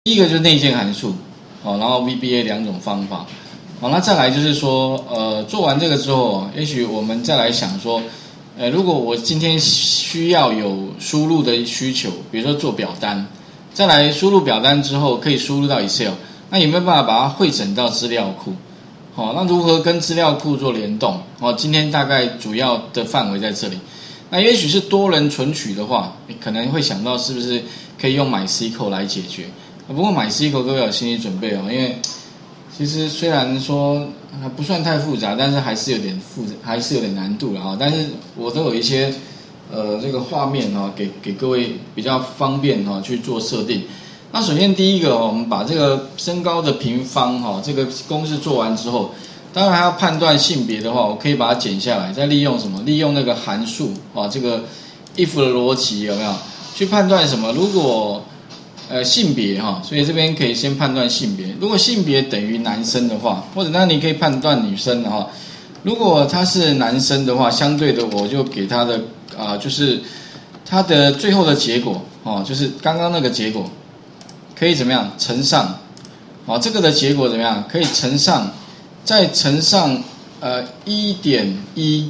第一个就是内建函数，然后 VBA 两种方法，那再来就是说，做完这个之后，也许我们再来想说，如果我今天需要有输入的需求，比如说做表单，再来输入表单之后可以输入到 Excel， 那有没有办法把它汇整到资料库？那如何跟资料库做联动？今天大概主要的范围在这里。那也许是多人存取的话，你可能会想到是不是可以用 MySQL 来解决？不过 MySQL 各位有心理准备因为其实虽然说不算太复杂，但是还是有点难度了但是我都有一些这个画面给各位比较方便去做设定。那首先第一个我们把这个身高的平方这个公式做完之后，当然还要判断性别的话，我可以把它剪下来，再利用什么？利用那个函数这个 if 的逻辑有没有去判断什么？如果性别所以这边可以先判断性别。如果性别等于男生的话，或者那你可以判断女生的如果他是男生的话，相对的我就给他的就是他的最后的结果就是刚刚那个结果可以怎么样乘上这个的结果怎么样可以乘上再乘上1.1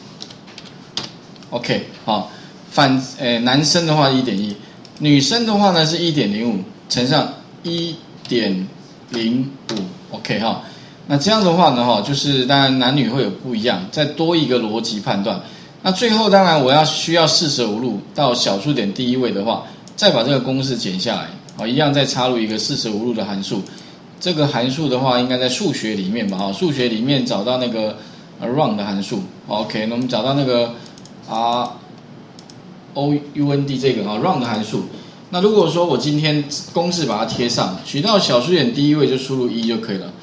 OK 男生的话 1.1， 女生的话呢是 1.05 乘上 1.05 OK 那这样的话呢就是当然男女会有不一样，再多一个逻辑判断。那最后当然我需要四舍五入到小数点第一位的话，再把这个公式剪下来一样再插入一个四舍五入的函数。这个函数的话应该在数学里面吧数学里面找到那个 round 的函数 OK， 那我们找到那个round 这个round 的函数。那如果说我今天公式把它贴上，取到小数点第一位就输入1就可以了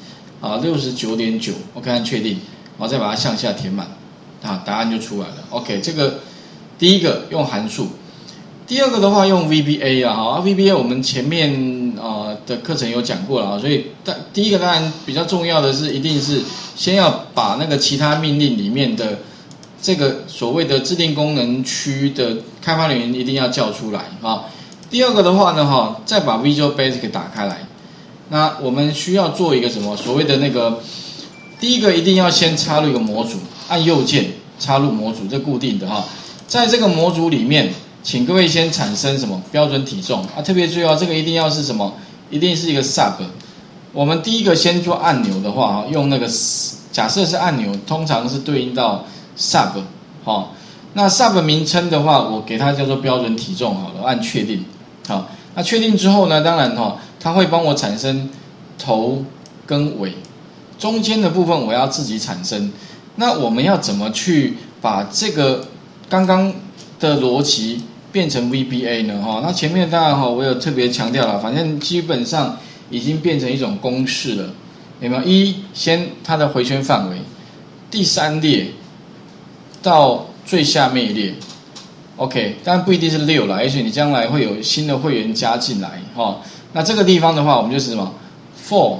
69.9 OK 按确定，再把它向下填满答案就出来了 OK。 这个第一个用函数，第二个的话用 VBA VBA 我们前面的课程有讲过了所以第一个当然比较重要的是一定是先要把那个其他命令里面的这个所谓的制定功能区的开发人员一定要叫出来第二个的话呢再把 Visual Basic 打开来。那我们需要做一个什么所谓的那个第一个一定要先插入一个模组，按右键插入模组，这固定的在这个模组里面请各位先产生什么标准体重特别注意这个一定要是什么，一定是一个 sub。 我们第一个先做按钮的话用那个假设是按钮，通常是对应到 sub 那 sub 名称的话我给它叫做标准体重好了，按确定那确定之后呢，当然它会帮我产生头跟尾，中间的部分我要自己产生。那我们要怎么去把这个刚刚的逻辑变成 VBA 呢那前面当然我有特别强调了，反正基本上已经变成一种公式了，有没有？先它的回圈范围第3列到最下面一列 OK， 当然不一定是6啦，也许你将来会有新的会员加进来那这个地方的话我们就是什么 for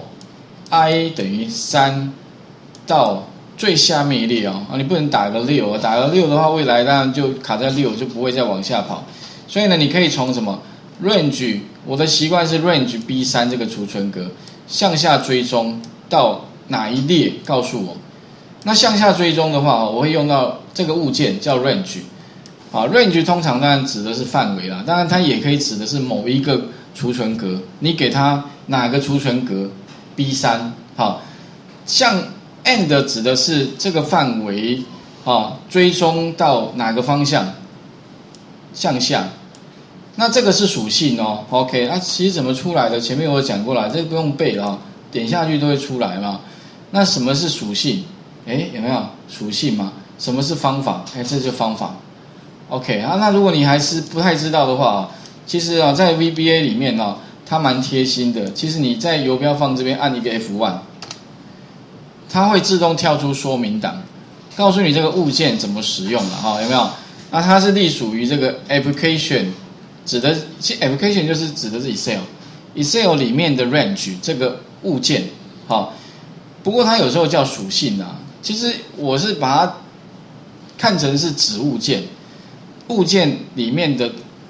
i 等于3到最下面一列你不能打个6打个6的话未来当然就卡在6，就不会再往下跑。所以呢你可以从什么 range， 我的习惯是 range B3 这个储存格向下追踪到哪一列告诉我。那向下追踪的话我会用到这个物件叫 range range 通常当然指的是范围啦，当然它也可以指的是某一个储存格，你给它哪个储存格 B3 像 and 指的是这个范围追踪到哪个方向向下，那这个是属性OK。 那其实怎么出来的前面我讲过了，这不用背了点下去都会出来嘛。那什么是属性？有没有属性嘛？什么是方法？这就是方法 OK 那如果你还是不太知道的话其实在 VBA 里面它蛮贴心的。其实你在游标放这边按一个 F1， 它会自动跳出说明档，告诉你这个物件怎么使用的有没有？那它是隶属于这个 application， 其实 application 就是指的是 Excel 里面的 range 这个物件不过它有时候叫属性其实我是把它看成是子物件，物件里面的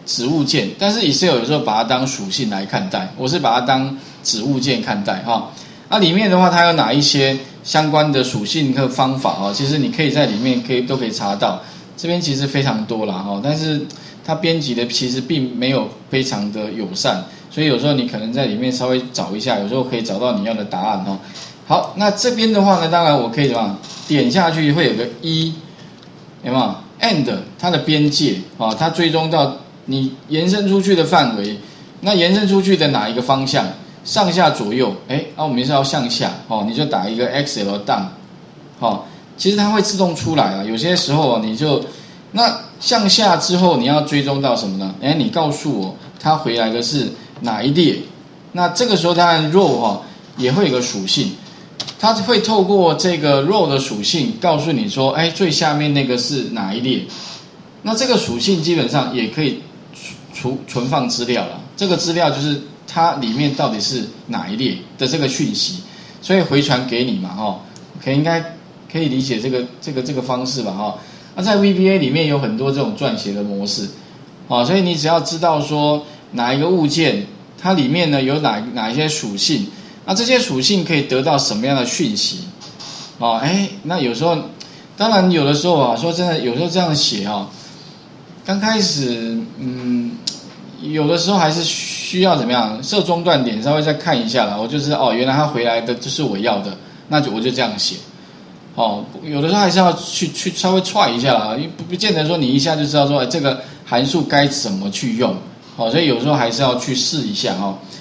子物件，但是 Excel 有时候把它当属性来看待，我是把它当子物件看待哈。那里面的话，它有哪一些相关的属性和方法哈？其实你可以在里面都可以查到，这边其实非常多啦哈，但是它编辑的其实并没有非常的友善，所以有时候你可能在里面稍微找一下，有时候可以找到你要的答案哈。好，那这边的话呢，当然我可以怎么样点下去会有个有没有 and 它的边界啊，它追踪到你延伸出去的范围，那延伸出去的哪一个方向？上下左右，我们是要向下哦，你就打一个 XL down， 其实它会自动出来啊。有些时候你就那向下之后，你要追踪到什么呢？你告诉我它回来的是哪一列？那这个时候当然 row 也会有个属性，它会透过这个 row 的属性告诉你说，最下面那个是哪一列？那这个属性基本上也可以存放资料了。这个资料就是它里面到底是哪一列的这个讯息，所以回传给你嘛，应该可以理解这个方式吧，那在 VBA 里面有很多这种撰写的模式，所以你只要知道说哪一个物件，它里面呢有哪一些属性，那这些属性可以得到什么样的讯息，那有时候，当然有的时候说真的，有时候这样写刚开始有的时候还是需要怎么样设中断点，稍微再看一下啦，我就知道原来它回来的就是我要的，那我就这样写。有的时候还是要去稍微踹一下啦，不见得说你一下就知道说这个函数该怎么去用，所以有时候还是要去试一下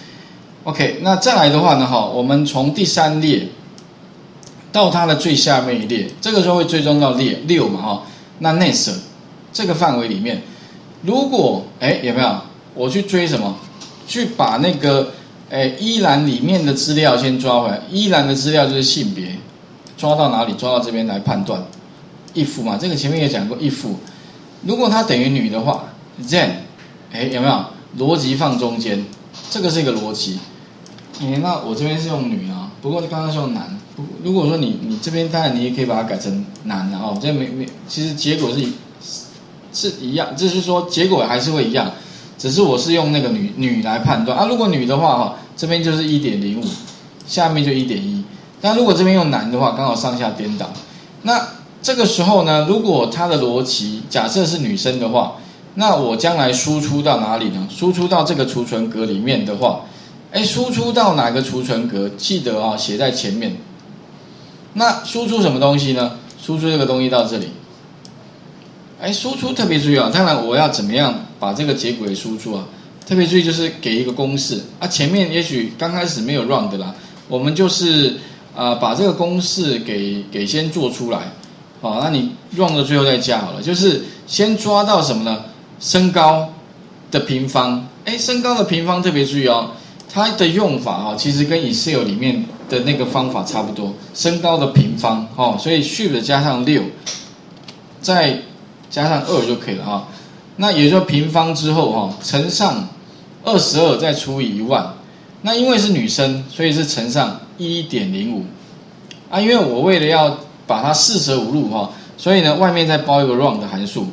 OK， 那再来的话呢我们从第3列到它的最下面一列，这个时候会追踪到列6嘛那 next 这个范围里面，如果有没有我去追什么？去把那个一栏里面的资料先抓回来。一栏的资料就是性别，抓到哪里？抓到这边来判断。if 嘛，这个前面也讲过 if， 如果它等于女的话 ，then 有没有逻辑放中间？这个是一个逻辑。那我这边是用女啊，不过刚刚是用男。如果说你这边当然你也可以把它改成男啊，这其实结果是一样，就是说结果还是会一样，只是我是用那个女来判断啊。如果女的话这边就是 1.05， 下面就 1.1。但如果这边用男的话，刚好上下颠倒。那这个时候呢，如果它的逻辑假设是女生的话，那我将来输出到哪里呢？输出到这个储存格里面的话，输出到哪个储存格？记得写在前面。那输出什么东西呢？输出这个东西到这里。输出特别注意当然我要怎么样把这个结果给输出特别注意就是给一个公式前面也许刚开始没有 run 的啦，我们就是把这个公式给先做出来，那你 run 的最后再加好了，就是先抓到什么呢？身高的平方，身高的平方特别注意它的用法其实跟 Excel 里面的那个方法差不多，身高的平方所以 Shift 加上6，再加上2就可以了那也就是说平方之后乘上22再除以10000，那因为是女生，所以是乘上 1.05因为我为了要把它四舍五入所以呢外面再包一个 run 的函数，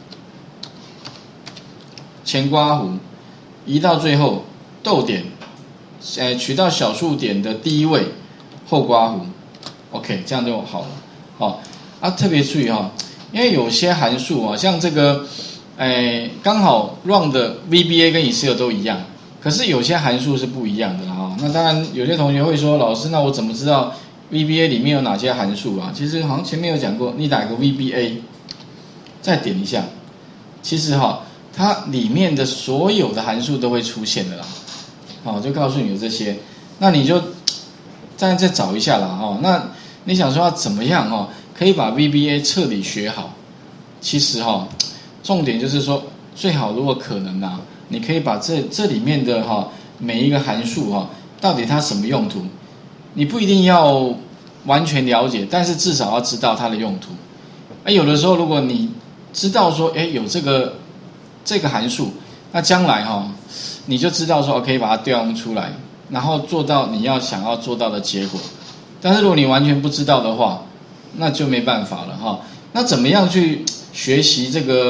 前刮弧移到最后逗点，取到小数点的第一位后刮弧 ，OK， 这样就好了特别注意因为有些函数像这个刚好 run 的 VBA 跟 Excel 都一样，可是有些函数是不一样的啦那当然有些同学会说，老师那我怎么知道 VBA 里面有哪些函数其实好像前面有讲过，你打个 VBA 再点一下，其实它里面的所有的函数都会出现的啦就告诉你有这些，那你就再找一下啦那你想说要怎么样可以把 VBA 彻底学好？其实重点就是说，最好如果可能你可以把这里面的每一个函数到底它什么用途，你不一定要完全了解，但是至少要知道它的用途。有的时候如果你知道说有这个函数，那将来你就知道说可以把它调用出来，然后做到你想要做到的结果。但是如果你完全不知道的话，那就没办法了那怎么样去学习这个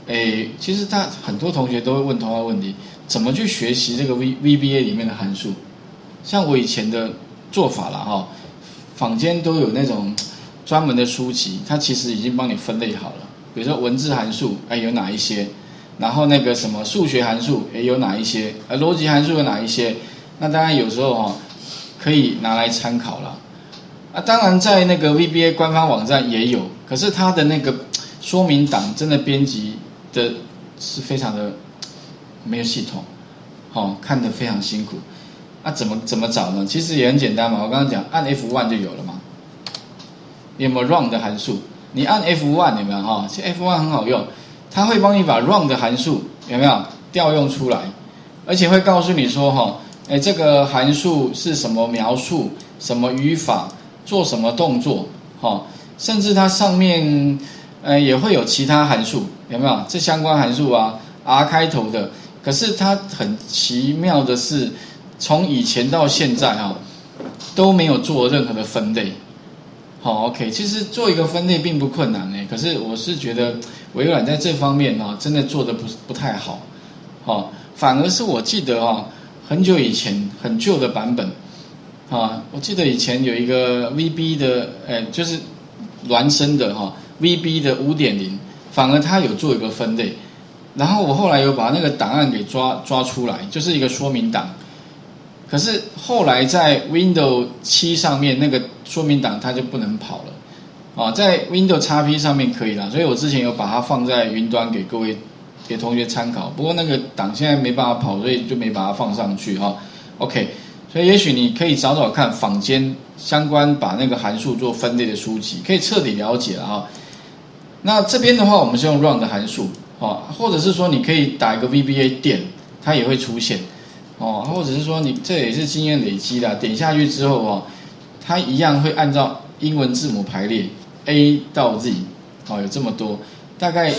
其实很多同学都会问同样的问题，怎么去学习这个 VBA 里面的函数？像我以前的做法啦哈，坊间都有那种专门的书籍，它其实已经帮你分类好了。比如说文字函数，有哪一些？然后那个什么数学函数，有哪一些？逻辑函数有哪一些？那当然有时候可以拿来参考啦。当然在那个 VBA 官方网站也有，可是它的那个说明档真的编辑的是非常的没有系统，看得非常辛苦。怎么找呢？其实也很简单嘛，我刚刚讲按 F1 就有了嘛。有没有 run 的函数？你按 F1 有没有其实 F1 很好用，它会帮你把 run 的函数有没有调用出来，而且会告诉你说这个函数是什么描述，什么语法，做什么动作，甚至它上面也会有其他函数，有没有？这相关函数R 开头的，可是它很奇妙的是，从以前到现在都没有做任何的分类。OK， 其实做一个分类并不困难可是我是觉得微软在这方面真的做的不太好，反而是我记得很久以前很旧的版本我记得以前有一个 VB 的就是孪生的VB 的 5.0， 反而它有做一个分类，然后我后来有把那个档案给抓出来，就是一个说明档。可是后来在 Windows 7上面那个说明档它就不能跑了在 Windows XP 上面可以啦，所以我之前有把它放在云端给同学参考，不过那个档现在没办法跑，所以就没把它放上去OK， 所以也许你可以找找看坊间相关把那个函数做分类的书籍，可以彻底了解了那这边的话我们是用 run 的函数或者是说你可以打一个 VBA 点，它也会出现或者是说你这也是经验累积的，点下去之后它一样会按照英文字母排列 A 到 Z 有这么多，大概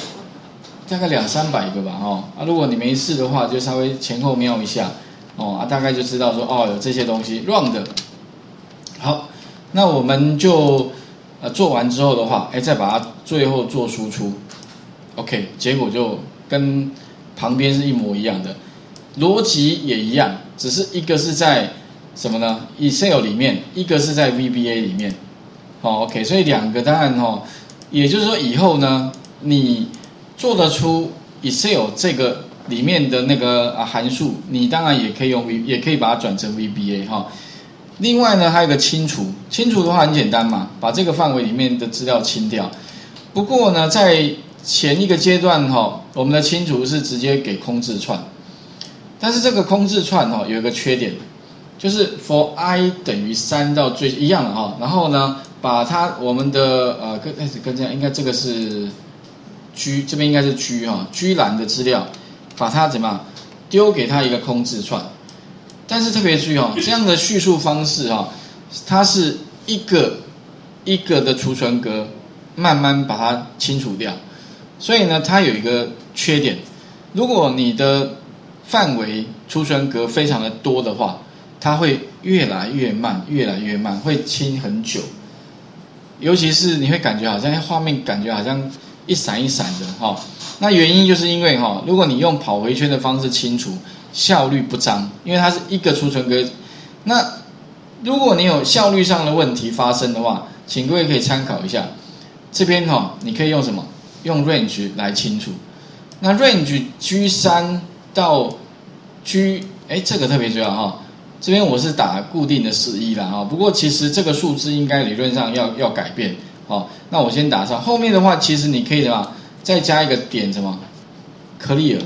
200-300个吧如果你没事的话，就稍微前后瞄一下大概就知道说有这些东西 run 的。好，那我们就做完之后的话，再把它最后做输出 ，OK， 结果就跟旁边是一模一样的。逻辑也一样，只是一个是在什么呢 ？Excel 里面，一个是在 VBA 里面。OK， 所以两个当然也就是说以后呢，你做得出 Excel 这个里面的那个函数，你当然也可以把它转成 VBA 另外呢，还有一个清除的话很简单嘛，把这个范围里面的资料清掉。不过呢，在前一个阶段我们的清除是直接给空字串。但是这个空字串有一个缺点，就是 for i 等于3到最一样的然后呢，把我们的跟这样应该这个是 G， 这边应该是 G 栏的资料，把它怎么样丢给它一个空字串。但是特别注意这样的叙述方式它是一个一个的储存格慢慢把它清除掉，所以呢，它有一个缺点，如果你的范围储存格非常的多的话，它会越来越慢，会清很久。尤其是你会感觉好像画面感觉好像一闪一闪的那原因就是因为如果你用跑回圈的方式清除，效率不彰，因为它是一个储存格。那如果你有效率上的问题发生的话，请各位可以参考一下，这边你可以用什么？用 range 来清除。那 range G3 到 G， 这个特别重要这边我是打固定的11啦不过其实这个数字应该理论上要改变那我先打上，后面的话其实你可以什么再加一个点什么 clear，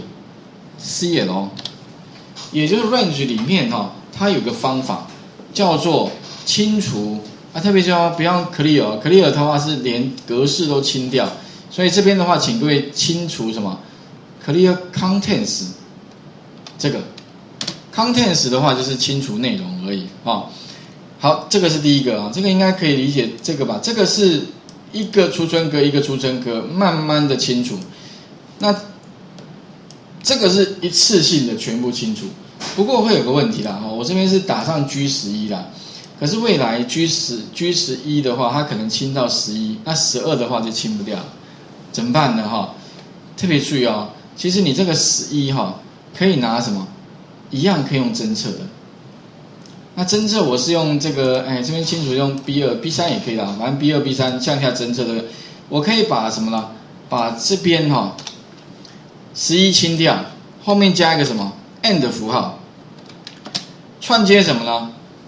也就是 range 里面它有个方法叫做清除特别不要 clear 的话是连格式都清掉，所以这边的话请各位清除什么 clear contents。这个 contents 的话就是清除内容而已好，这个是第一个这个应该可以理解这个吧？这个是一个储存格一个储存格慢慢的清除，那这个是一次性的全部清除。不过会有个问题啦我这边是打上 G11 啦，可是未来 G11 的话，它可能清到11，那12的话就清不掉，怎么办呢特别注意哦，其实你这个11哈，可以拿什么？一样可以用侦测的。那侦测我是用这个，这边清楚用 B2、B3 也可以啦，反正 B2、B3 向下侦测的，我可以把什么呢？把这边11清掉，后面加一个什么 and 符号，串接什么呢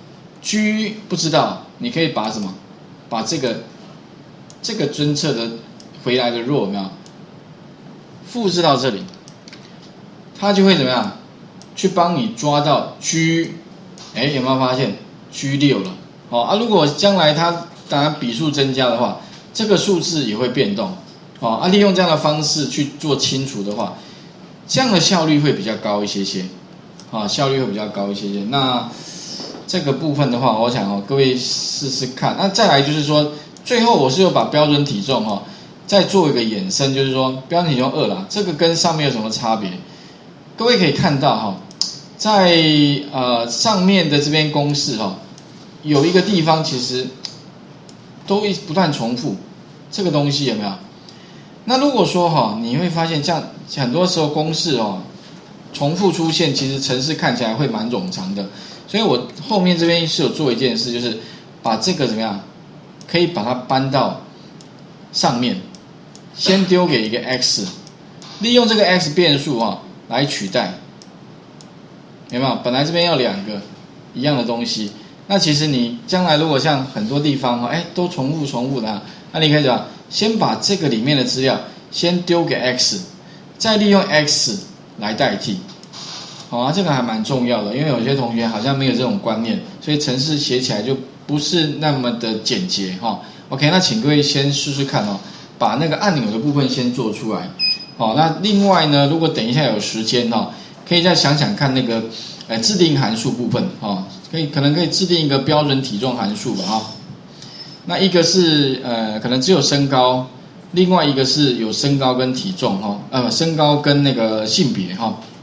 ？G 不知道，你可以把什么？把这个侦测的回来的 row 有没有？复制到这里，它就会怎么样？去帮你抓到 G。有没有发现 G6 了？如果将来它当然笔数增加的话，这个数字也会变动。利用这样的方式去做清除的话，这样的效率会比较高一些些。效率会比较高一些些。那这个部分的话，我想各位试试看。那再来就是说，最后我是有把标准体重再做一个衍生，就是说标准体重2啦，这个跟上面有什么差别？各位可以看到在上面的这边公式有一个地方其实都不断重复，这个东西有没有？那如果说你会发现这样很多时候公式重复出现，其实程式看起来会蛮冗长的。所以我后面这边是有做一件事，就是把这个怎么样，可以把它搬到上面，先丢给一个 x， 利用这个 x 变数来取代。有没有？本来这边要2个一样的东西，那其实你将来如果像很多地方都重复的，那你可以怎么？先把这个里面的资料先丢给 x， 再利用 x 来代替。这个还蛮重要的，因为有些同学好像没有这种观念，所以程式写起来就不是那么的简洁OK， 那请各位先试试看把那个按钮的部分先做出来。那另外呢，如果等一下有时间可以再想想看那个制定函数部分可能可以制定一个标准体重函数吧那一个是可能只有身高，另外一个是有身高跟体重身高跟那个性别